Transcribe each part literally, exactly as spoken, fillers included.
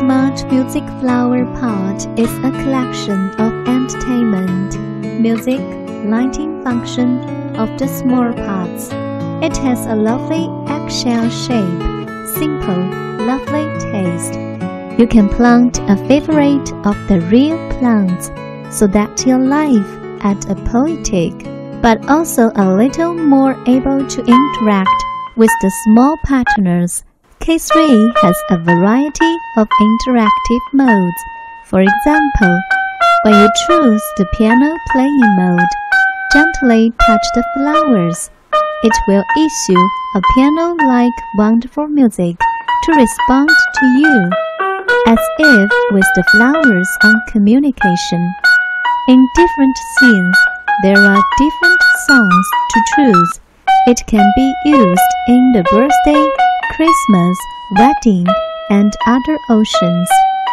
Smart Music Flower Pot is a collection of entertainment, music, lighting function of the small pots. It has a lovely eggshell shape, simple, lovely taste. You can plant a favorite of the real plants so that your life adds a poetic, but also a little more able to interact with the small partners. K three has a variety of interactive modes. For example, when you choose the piano playing mode, gently touch the flowers. It will issue a piano-like wonderful music to respond to you, as if with the flowers on communication. In different scenes, there are different songs to choose. It can be used in the birthday, Christmas, wedding, and other occasions.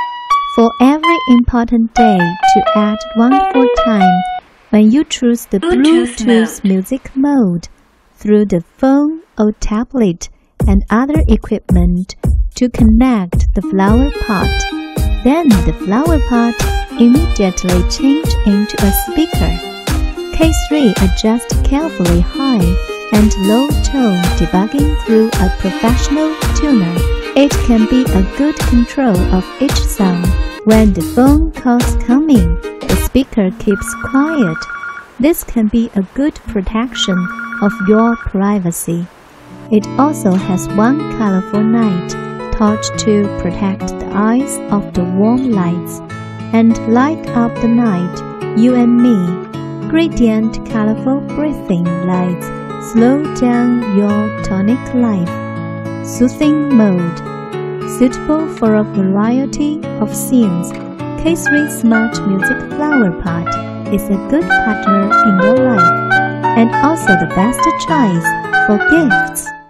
For every important day to add wonderful time, when you choose the Bluetooth, Bluetooth music mode through the phone or tablet and other equipment to connect the flower pot, then the flower pot immediately changes into a speaker. K three adjusts carefully high and low tone debugging through a professional tuner. It can be a good control of each sound. When the phone calls coming, the speaker keeps quiet. This can be a good protection of your privacy. It also has one colorful night torch to protect the eyes of the warm lights and light up the night, you and me. Gradient colorful breathing lights slow down your tonic life. Soothing mode, suitable for a variety of scenes. K three Smart Music Flower Pot is a good partner in your life and also the best choice for gifts.